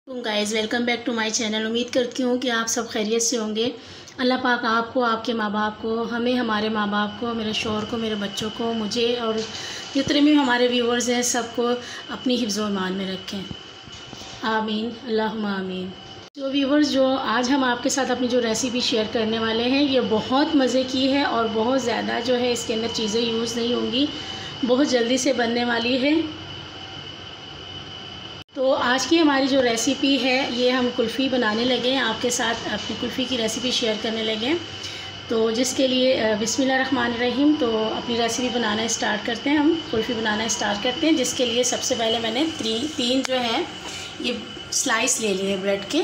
Guys welcome back to my channel. उम्मीद करती हूँ कि आप सब खैरियत से होंगे। अल्लाह पाक आपको, आपके माँ बाप को, हमें, हमारे माँ बाप को, मेरे शौहर को, मेरे बच्चों को, मुझे और जितने भी हमारे व्यूवर्स हैं सबको अपनी हिफ्ज़ व ईमान में रखें। आमीन, अल्लाहुम्मा आमीन। तो व्यूवर्स, जो आज हम आपके साथ अपनी जो रेसिपी शेयर करने वाले हैं ये बहुत मज़े की है और बहुत ज़्यादा जो है इसके अंदर चीज़ें यूज़ नहीं होंगी, बहुत जल्दी से बनने वाली है। तो आज की हमारी जो रेसिपी है ये हम कुल्फ़ी बनाने लगे हैं, आपके साथ अपनी कुल्फ़ी की रेसिपी शेयर करने लगे हैं। तो जिसके लिए बिस्मिल्लाहिर्रहमानिर्रहीम, तो अपनी रेसिपी बनाना स्टार्ट करते हैं। हम कुल्फ़ी बनाना स्टार्ट करते हैं, जिसके लिए सबसे पहले मैंने तीन जो है ये स्लाइस ले लिए ब्रेड के,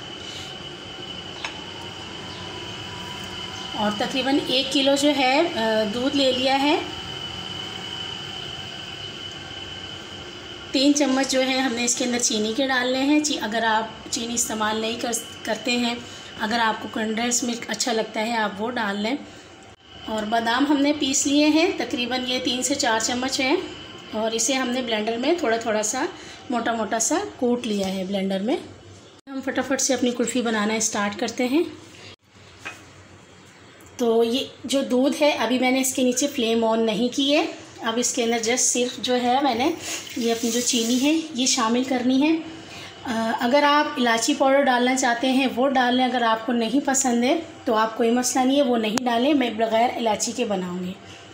और तकरीबन 1 किलो जो है दूध ले लिया है। 3 चम्मच जो है हमने इसके अंदर चीनी के डालने हैं। अगर आप चीनी इस्तेमाल नहीं करते हैं, अगर आपको कंडेंस मिल्क अच्छा लगता है आप वो डाल लें। और बादाम हमने पीस लिए हैं, तकरीबन ये 3 से 4 चम्मच हैं, और इसे हमने ब्लेंडर में थोड़ा थोड़ा सा मोटा मोटा सा कूट लिया है ब्लेंडर में। हम फटाफट से अपनी कुल्फ़ी बनाना स्टार्ट करते हैं। तो ये जो दूध है अभी मैंने इसके नीचे फ्लेम ऑन नहीं की है। अब इसके अंदर जस्ट सिर्फ जो है मैंने ये अपनी जो चीनी है ये शामिल करनी है। अगर आप इलायची पाउडर डालना चाहते हैं वो डाल लें, अगर आपको नहीं पसंद है तो आप कोई मसला नहीं है, वो नहीं डालें। मैं बग़ैर इलायची के बनाऊंगी।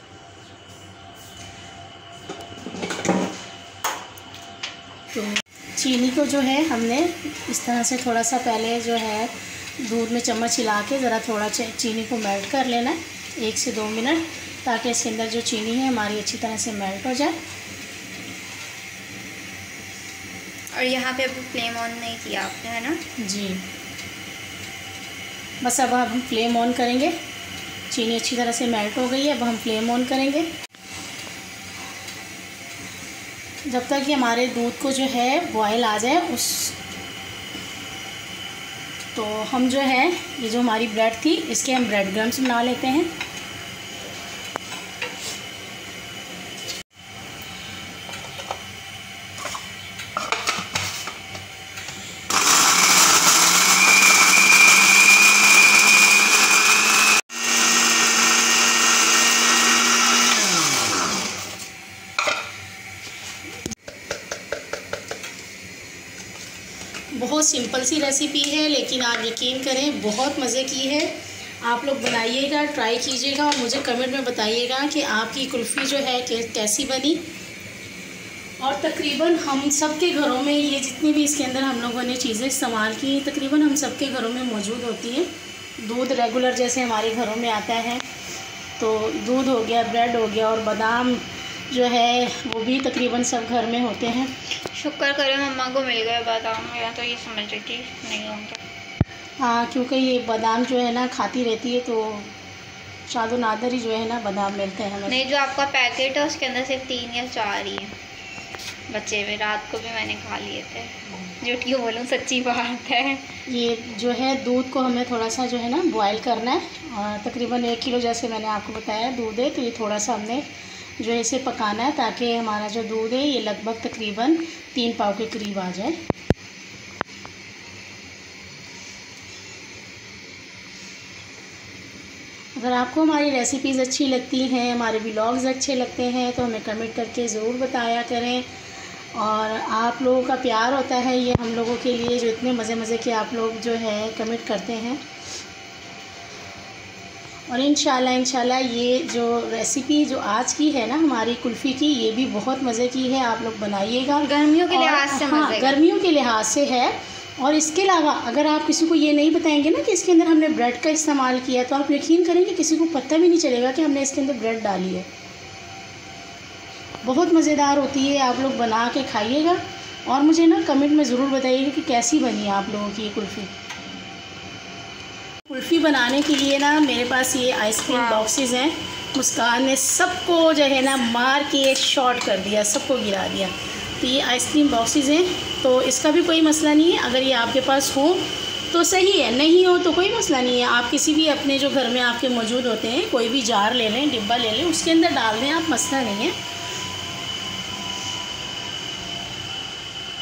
तो चीनी को जो है हमने इस तरह से थोड़ा सा पहले जो है दूध में चम्मच हिला के ज़रा थोड़ा चीनी को मेल्ट कर लेना है 1 से 2 मिनट, ताकि इसके अंदर जो चीनी है हमारी अच्छी तरह से मेल्ट हो जाए। और यहाँ पे अभी फ्लेम ऑन नहीं किया आपने, है ना? जी, बस अब हम फ्लेम ऑन करेंगे। चीनी अच्छी तरह से मेल्ट हो गई है, अब हम फ्लेम ऑन करेंगे जब तक कि हमारे दूध को जो है बॉयल आ जाए। तो हम जो है ये जो हमारी ब्रेड थी इसके हम ब्रेड क्रम्स बना लेते हैं। बहुत सिंपल सी रेसिपी है, लेकिन आप यकीन करें बहुत मज़े की है। आप लोग बनाइएगा, ट्राई कीजिएगा और मुझे कमेंट में बताइएगा कि आपकी कुल्फ़ी जो है कैसी बनी। और तकरीबन हम सब के घरों में ये जितनी भी इसके अंदर हम लोगों ने चीज़ें इस्तेमाल की तकरीबन हम सब के घरों में मौजूद होती हैं। दूध रेगुलर जैसे हमारे घरों में आता है, तो दूध हो गया, ब्रेड हो गया, और बादाम जो है वो भी तकरीबन सब घर में होते हैं। शुक्र करें मम्मा को मिल गए बादाम, या तो ये समझ रही थी नहीं होंगे। हाँ, क्योंकि ये बादाम जो है ना खाती रहती है, तो शादो नादर ही जो है ना बादाम मिलते हैं हमें। नहीं, जो आपका पैकेट है उसके अंदर सिर्फ 3 या 4 ही है बचे हुए। रात को भी मैंने खा लिए थे, जो क्यों बोलूँ, सच्ची बात है। ये जो है दूध को हमें थोड़ा सा जो है ना बॉयल करना है, और तकरीबन 1 किलो जैसे मैंने आपको बताया दूध है, तो ये थोड़ा सा हमने जो है इसे पकाना है, ताकि हमारा जो दूध है ये लगभग तकरीबन 3 पाव के करीब आ जाए। अगर आपको हमारी रेसिपीज़ अच्छी लगती हैं, हमारे व्लॉग्स अच्छे लगते हैं, तो हमें कमेंट करके ज़रूर बताया करें। और आप लोगों का प्यार होता है ये हम लोगों के लिए, जो इतने मज़े के आप लोग जो है कमेंट करते हैं। और इंशाल्लाह ये जो रेसिपी जो आज की है ना हमारी कुल्फ़ी की, ये भी बहुत मज़े की है। आप लोग बनाइएगा। गर्मियों के लिहाज से हाँ, गर्मियों के लिहाज से है। और इसके अलावा अगर आप किसी को ये नहीं बताएंगे ना कि इसके अंदर हमने ब्रेड का इस्तेमाल किया, तो आप यकीन करेंगे किसी को पता भी नहीं चलेगा कि हमने इसके अंदर ब्रेड डाली है। बहुत मज़ेदार होती है, आप लोग बना के खाइएगा और मुझे ना कमेंट में ज़रूर बताइएगा कि कैसी बनी है आप लोगों की ये कुल्फ़ी बनाने के लिए ना मेरे पास ये आइसक्रीम बॉक्सेस हैं। मुस्कान ने सबको जो है ना मार के शॉर्ट कर दिया, सबको गिरा दिया। तो ये आइसक्रीम बॉक्सेस हैं, तो इसका भी कोई मसला नहीं है। अगर ये आपके पास हो तो सही है, नहीं हो तो कोई मसला नहीं है। आप किसी भी अपने जो घर में आपके मौजूद होते हैं कोई भी जार ले लें, डिब्बा ले लें, उसके अंदर डाल दें आप, मसला नहीं है।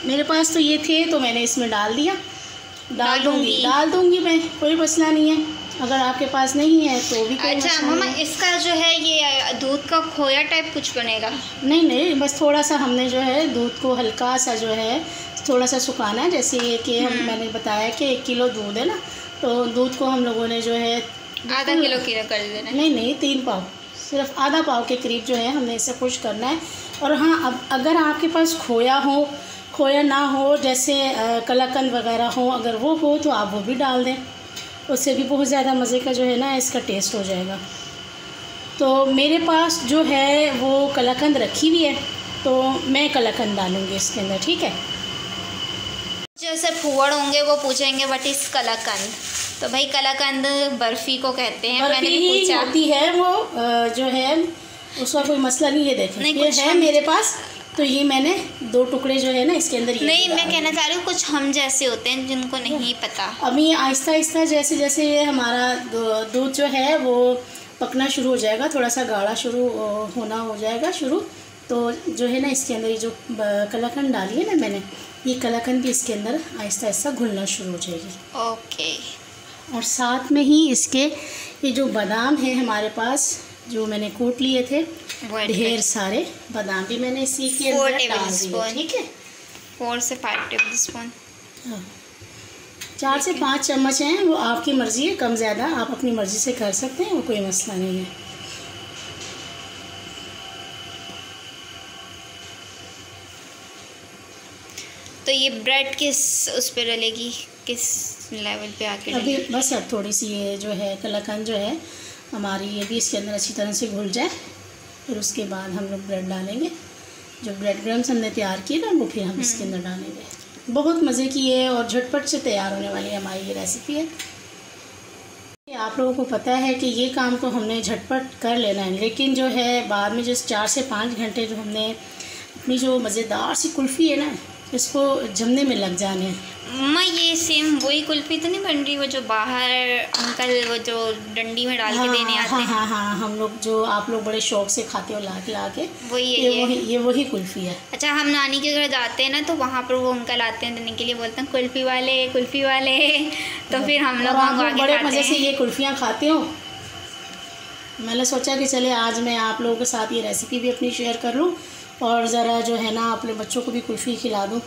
मेरे पास तो ये थे तो मैंने इसमें डाल दिया। डाल दूँगी मैं, कोई मसला नहीं है। अगर आपके पास नहीं है तो भी कोई अच्छा मम्मा, इसका जो है ये दूध का खोया टाइप कुछ बनेगा? नहीं, बस थोड़ा सा हमने जो है दूध को हल्का सा जो है थोड़ा सा सुखाना है। जैसे ये कि मैंने बताया कि 1 किलो दूध है ना, तो दूध को हम लोगों ने जो है आधा किलो की कर देना। नहीं 3 पाव, सिर्फ आधा पाव के करीब जो है हमने इसे खुश करना है। और हाँ, अब अगर आपके पास खोया ना हो, जैसे कलाकंद वगैरह हो, अगर वो हो तो आप वो भी डाल दें, उससे भी बहुत ज़्यादा मज़े का जो है ना इसका टेस्ट हो जाएगा। तो मेरे पास जो है वो कलाकंद रखी हुई है, तो मैं कलाकंद डालूँगी इसके अंदर, ठीक है। जैसे फूहड़ होंगे वो पूछेंगे व्हाट इज़ कलाकंद, तो भाई कलाकंद बर्फ़ी को कहते हैं। मैंने भी पूछा होती है वो जो है उसका कोई मसला नहीं है। देखें ये है मेरे पास, तो ये मैंने 2 टुकड़े जो है ना इसके अंदर नहीं, मैं कहना चाह रही हूँ कुछ हम जैसे होते हैं जिनको नहीं पता। अब ये आहिस्ता आहिस्ता जैसे जैसे ये हमारा दूध जो है वो पकना शुरू हो जाएगा, थोड़ा सा गाढ़ा शुरू होना हो जाएगा शुरू, तो जो है ना इसके अंदर ये जो कलाकंद डाली है ना मैंने, ये कलाकंद भी इसके अंदर आहिस्ता आहिस्ता घुलना शुरू हो जाएगी। ओके। और साथ में ही इसके ये जो बादाम है हमारे पास, जो मैंने कूट लिए थे, ढेर सारे बादाम भी मैंने इसी के अंदर डाल दिए, ठीक है। 4 से 5 टेबल स्पून, 4 से 5 चम्मच हैं, वो आपकी मर्ज़ी है, कम ज़्यादा आप अपनी मर्ज़ी से कर सकते हैं, वो कोई मसला नहीं है। तो ये ब्रेड किस उस पर डलेगी, किस लेवल पे आके अभी बस अब थोड़ी सी ये जो है कलाकंद जो है हमारी, ये भी इसके अंदर अच्छी तरह से घुल जाए, फिर उसके बाद हम लोग ब्रेड डालेंगे। जो ब्रेड क्रम्स हमने तैयार किए ना वो फिर हम इसके अंदर डालेंगे। बहुत मज़े की है और झटपट से तैयार होने वाली हमारी ये रेसिपी है। आप लोगों को पता है कि ये काम तो हमने झटपट कर लेना है, लेकिन जो है बाद में जो 4 से 5 घंटे जो हमने अपनी जो मज़ेदार सी कुल्फ़ी है ना इसको जमने में लग जाने हैं। मम्मा ये सेम वही कुल्फ़ी तो नहीं बन रही, वो जो बाहर अंकल वो जो डंडी में डाल के देने आते हैं? हाँ, हम लोग जो आप लोग बड़े शौक से खाते हो ला के वही वही कुल्फ़ी है। अच्छा, हम नानी के घर जाते हैं ना तो वहाँ पर वो अंकल आते हैं देने के लिए, बोलते हैं कुल्फ़ी वाले तो फिर हम लोग बड़े मज़े से ये कुल्फ़ियाँ खाते हो। मैंने सोचा कि चले आज मैं आप लोगों के साथ ये रेसिपी भी अपनी शेयर कर लूँ और ज़रा जो है ना अपने बच्चों को भी कुल्फ़ी खिला दूँ।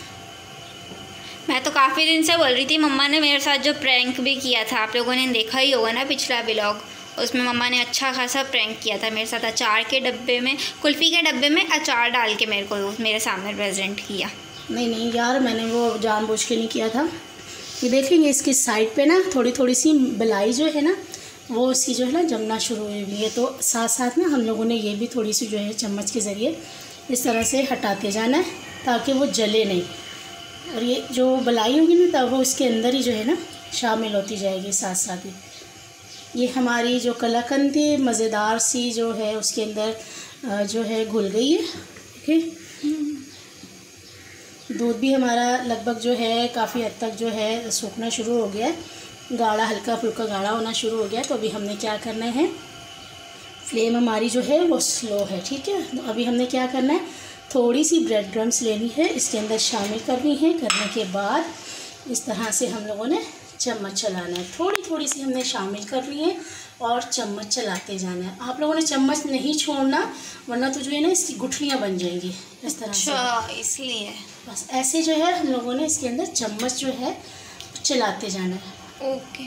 मैं तो काफ़ी दिन से बोल रही थी, मम्मा ने मेरे साथ जो प्रैंक भी किया था, आप लोगों ने देखा ही होगा ना पिछला व्लॉग, उसमें मम्मा ने अच्छा खासा प्रैंक किया था मेरे साथ। अचार के डब्बे में, कुल्फ़ी के डब्बे में अचार डाल के मेरे सामने प्रेजेंट किया। नहीं यार, मैंने वो जानबूझ के नहीं किया था। ये देखेंगे इसकी साइड पे ना थोड़ी सी बलाई जो है ना वो इसकी जो है ना जमना शुरू हुई है, तो साथ साथ ना हम लोगों ने ये भी थोड़ी सी जो है चम्मच के ज़रिए इस तरह से हटाते जाना है ताकि वो जले नहीं, और ये जो बलाई होगी ना तब वो इसके अंदर ही जो है ना शामिल होती जाएगी साथ साथ ही। ये हमारी जो कलाकंद थी मज़ेदार सी जो है उसके अंदर जो है घुल गई है, ठीक है। दूध भी हमारा लगभग जो है काफ़ी हद तक जो है सूखना शुरू हो गया है, गाढ़ा हल्का फुल्का गाढ़ा होना शुरू हो गया। तो अभी हमने क्या करना है, फ्लेम हमारी जो है वो स्लो है, ठीक है। तो अभी हमने क्या करना है, थोड़ी सी ब्रेड क्रम्स लेनी है, इसके अंदर शामिल करनी है। करने के बाद इस तरह से हम लोगों ने चम्मच चलाना है, थोड़ी सी हमने शामिल करनी है और चम्मच चलाते जाना है। आप लोगों ने चम्मच नहीं छोड़ना वरना तो जो है ना इसकी गुठलियाँ बन जाएंगी इस तरह से। अच्छा, इसलिए बस ऐसे जो है हम लोगों ने इसके अंदर चम्मच जो है चलाते जाना है। ओके,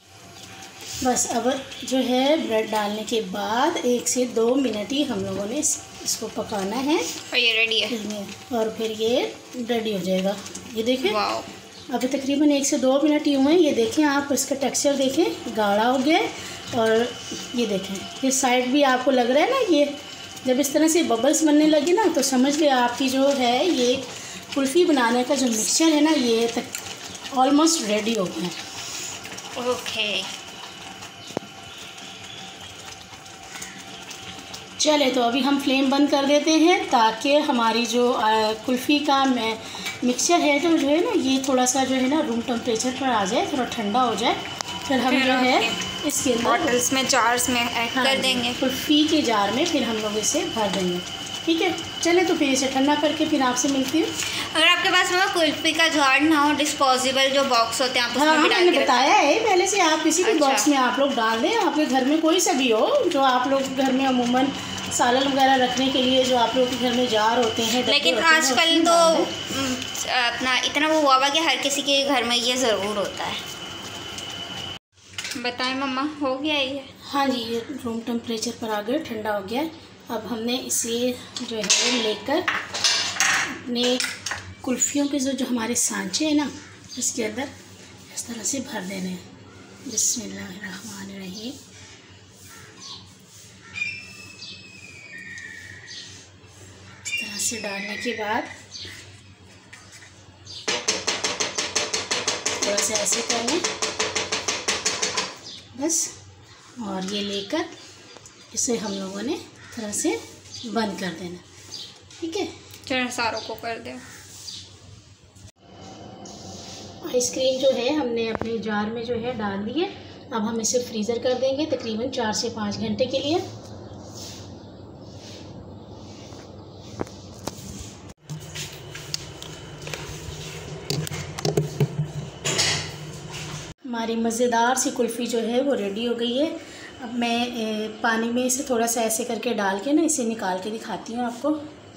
बस अब जो है ब्रेड डालने के बाद 1 से 2 मिनट ही हम लोगों ने इसको पकाना है और ये रेडी है और फिर ये रेडी हो जाएगा। ये देखें अभी तकरीबन 1 से 2 मिनट ही हुए हैं। ये देखें आप इसका टेक्सचर देखें, गाढ़ा हो गया है। और ये देखें ये साइड भी आपको लग रहा है ना, ये जब इस तरह से बबल्स बनने लगे ना तो समझ लिया आपकी जो है ये कुल्फ़ी बनाने का जो मिक्सचर है ना ये तक ऑलमोस्ट रेडी हो गया है। ओके, चले तो अभी हम फ्लेम बंद कर देते हैं ताकि हमारी जो कुल्फ़ी का मिक्सचर है जो है ना ये थोड़ा सा जो है ना रूम टेम्परेचर पर आ जाए, थोड़ा ठंडा हो जाए। फिर हम जो है इसके बॉटल्स में, जार्स में ऐड कर देंगे, कुल्फ़ी के जार में फिर हम लोग इसे भर देंगे। ठीक है, चले तो फिर इसे ठंडा करके फिर आपसे मिलती हूँ। अगर आपके पास मम्मा कुल्फी का जार ना हो, डिस्पोजेबल जो बॉक्स होते हैं आप उसमें भी डाल के मैंने बताया है पहले से, आप किसी भी बॉक्स में आप लोग डाल दें। आपके घर में कोई सा भी हो जो आप लोग घर में अमूमन सालन वगैरह रखने के लिए जो आप लोग के घर में जार होते हैं। लेकिन आजकल तो अपना इतना वो हुआ कि हर किसी के घर में ये ज़रूर होता है। बताएं मम्मा, हो गया ये? हाँ जी, ये रूम टेम्परेचर पर आ गया, ठंडा हो गया। अब हमने इसे जो है लेकर अपने कुल्फ़ियों के जो हमारे सांचे हैं ना, इसके अंदर इस तरह से भर देने हैं। बिस्मिल्लाहिर्रहमानिर्रहीम। इस तरह से डालने के बाद थोड़ा सा ऐसे कर लें बस, और ये लेकर इसे हम लोगों ने तरह से बंद कर देना। ठीक है, चलो सारों को कर दे। आइसक्रीम जो है हमने अपने जार में जो है डाल दी है। अब हम इसे फ्रीज़र कर देंगे तकरीबन 4 से 5 घंटे के लिए। हमारी मज़ेदार सी कुल्फ़ी जो है वो रेडी हो गई है। अब मैं पानी में इसे थोड़ा सा ऐसे करके डाल के ना इसे निकाल के दिखाती हूँ आपको।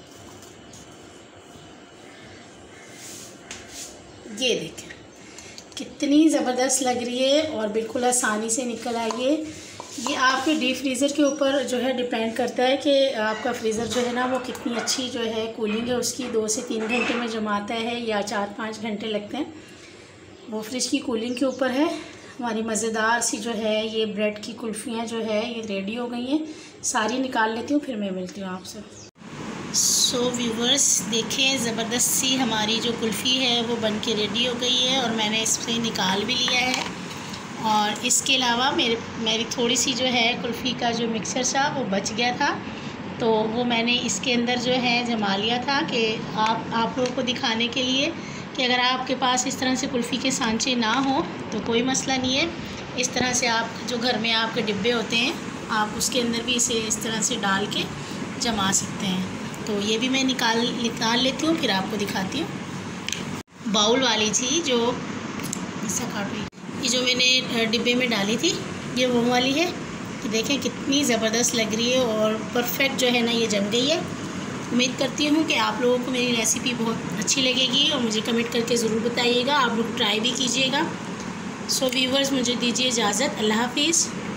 ये देखें कितनी ज़बरदस्त लग रही है और बिल्कुल आसानी से निकल आई है। ये आपके डीप फ्रीज़र के ऊपर जो है डिपेंड करता है कि आपका फ्रीज़र जो है ना वो कितनी अच्छी जो है कूलिंग है उसकी। 2 से 3 घंटे में जमाता है या 4-5 घंटे लगते हैं, वो फ्रिज की कूलिंग के ऊपर है। हमारी मज़ेदार सी जो है ये ब्रेड की कुल्फ़ियाँ जो है ये रेडी हो गई हैं। सारी निकाल लेती हूँ, फिर मैं मिलती हूँ आपसे। सो व्यूवर्स, देखें ज़बरदस्त सी हमारी जो कुल्फ़ी है वो बन के रेडी हो गई है और मैंने इससे निकाल भी लिया है। और इसके अलावा मेरी थोड़ी सी जो है कुल्फ़ी का जो मिक्सर था वो बच गया था, तो वो मैंने इसके अंदर जो है जमा लिया था कि आप लोगों को दिखाने के लिए कि अगर आपके पास इस तरह से कुल्फ़ी के सांचे ना हो तो कोई मसला नहीं है। इस तरह से आप जो घर में आपके डिब्बे होते हैं आप उसके अंदर भी इसे इस तरह से डाल के जमा सकते हैं। तो ये भी मैं निकाल लेती हूँ, फिर आपको दिखाती हूँ। बाउल वाली थी जो ऐसा काट रही, ये जो मैंने डिब्बे में डाली थी ये वो वाली है। कि देखें कितनी ज़बरदस्त लग रही है और परफेक्ट जो है ना ये जम गई है। उम्मीद करती हूँ कि आप लोगों को मेरी रेसिपी बहुत अच्छी लगेगी और मुझे कमेंट करके ज़रूर बताइएगा। आप लोग ट्राई भी कीजिएगा। सो व्यूवर्स, मुझे दीजिए इजाज़त। अल्लाह हाफिज़।